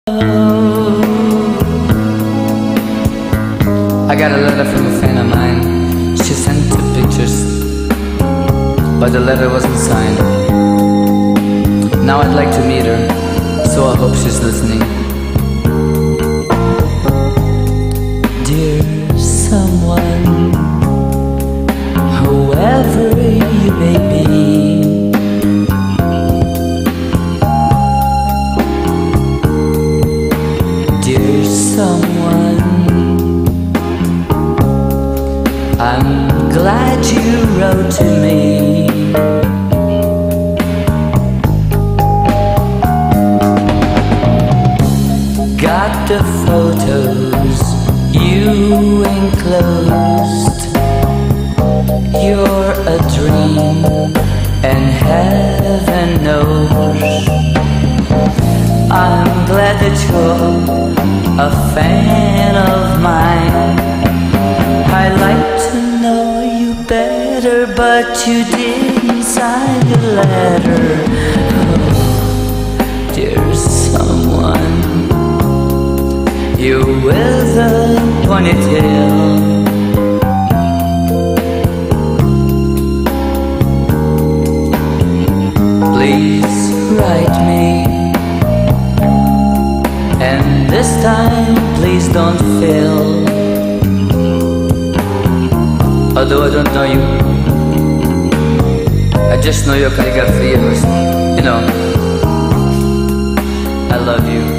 I got a letter from a friend of mine. She sent 2 pictures, but the letter wasn't signed. Now I'd like to meet her, so I hope she's listening. Dear someone, whoever you may be, dear someone, I'm glad you wrote to me. Got the photos you enclosed. You're a dream, and heaven knows I'm glad that you're a fan of mine. I'd like to know you better, but you didn't sign the letter. Oh, dear someone, you with a ponytail, please write me, and this time please don't fail. Although I don't know you, I just know your calligraphy was, I love you.